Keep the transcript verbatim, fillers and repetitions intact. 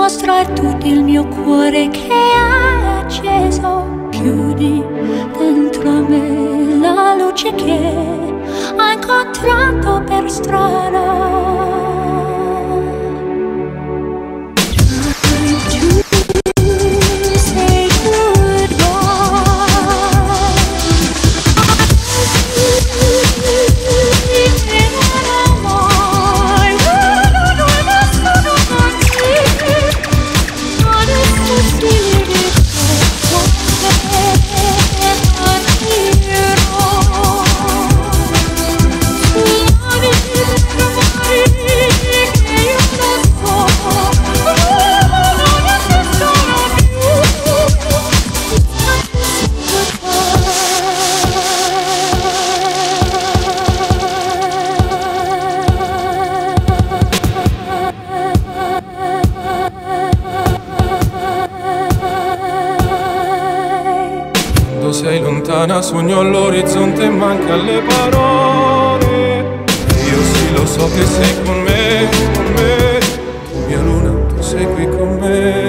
mostrare tutto il mio cuore che è acceso. Chiudi dentro me la luce che ho incontrato per strada. Sei lontana, sogno all'orizzonte e manca le parole. Io sì lo so che sei con me, con me. Tu mia luna, tu sei qui con me.